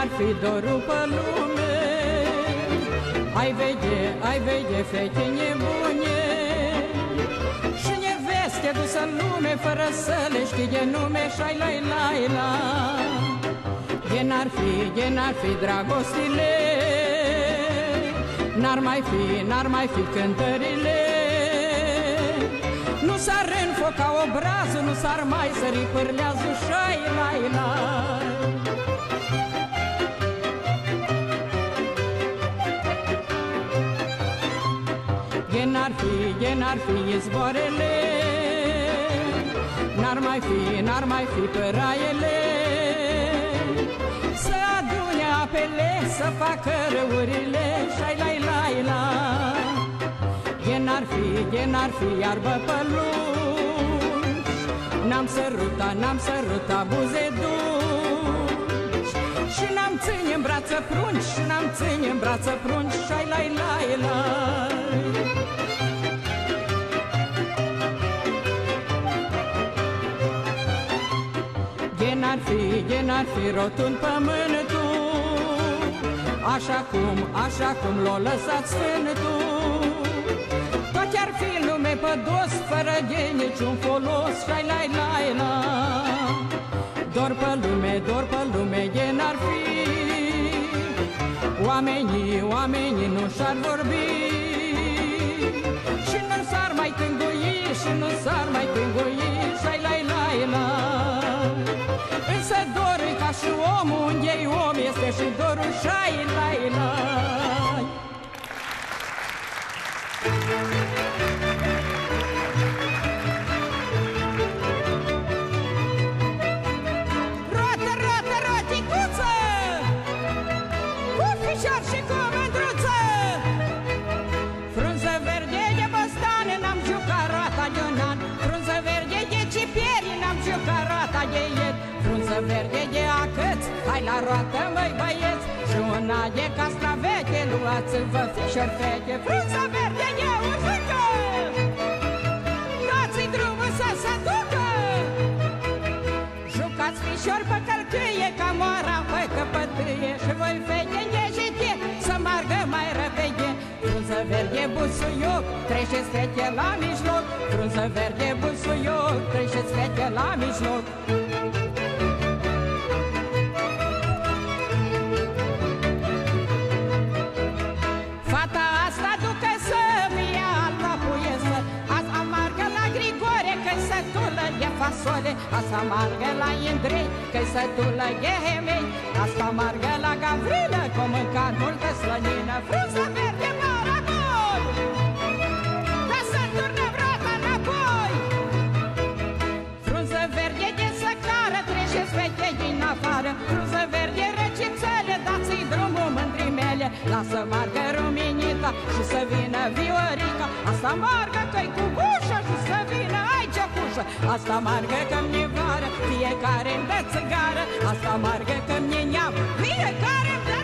n-ar fi dorul pe lume. Ai vede, fete nebune, și neveste dusă în lume fără să le știe nume. Și-ai la. De n-ar fi dragostile, n-ar mai fi cântările. Nu s-ar înfoca obrazul, nu s-ar mai sări pârleazul. Și-ai la. De n-ar fi izboarele, n-ar mai fi păraiele, să adune apele, să facă râurile. Și-ai la. De n-ar fi iarbă pe lungi, n-am săruta buze dulci, și n-am ține în brață prunci, Și-ai la. De n-ar fi rotund pământul, așa cum l-o lăsat Sfântul. Toate ar fi lume pe dos, fără de niciun folos. Și-ai la. Dor pe lume, de n-ar fi, oamenii nu și-ar vorbi, și nu s-ar mai tângui, Și-ai la. Însă dorul ca și omul, unde-i om este și dorul. Și-ai la. Roticuță, cu fișor și cu mândruță, frunză verde de băstane, n-am jucat roata de un an. Frunză verde de cipieri, n-am jucat roata de ieri. Frunză verde de acăți, hai la roată, măi băieți, și una de castravete, luați-vă fișori fete. Frunză verde de urzică, dați-i drumul să se ducă. Jucați fișori pe călcâie, ca moara pe căpătâie, și voi fete neșite să margă mai repede. Frunză verde busuioc, treceți fete la mijloc. Frunză verde busuioc, treceți fete la mijloc. Fata asta ducă să fie alta puiesă, asta margă la Grigore, că-i sătulă de fasole. Asta margă la Indrei, că-i sătulă de hemei. Asta margă la Gavrilă, că-o mâncat multă slănină. Frunză verde maragoi, că să turnă vrata înapoi. Frunză verde de săcară, treceți fete din afară. Frunză verde răcițele, dați-i drumul mândrii mele. Lasă margă ruminita și să vină Viorica. Asta margă că-i cu gușă și să vină aici cușă. Asta margă că-mi vară, fiecare-mi dă țigară. Asta margă că-mi neam, fiecare-mi dă